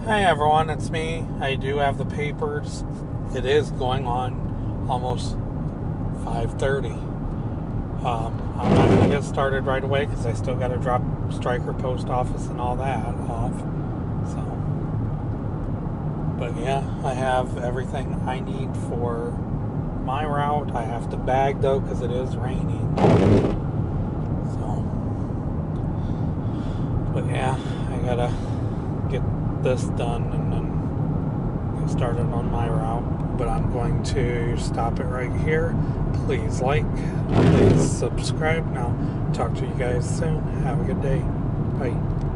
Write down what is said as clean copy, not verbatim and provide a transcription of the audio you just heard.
Hi everyone, it's me. I do have the papers. It is going on almost 5:30. I'm not going to get started right away because I still got to drop Stryker post office and all that off. So, but yeah, I have everything I need for my route. I have to bag though because it is raining. So, but yeah, I gotta get this done and then get started on my route. But I'm going to stop it right here. Please like, please subscribe. Now talk to you guys soon. Have a good day. Bye.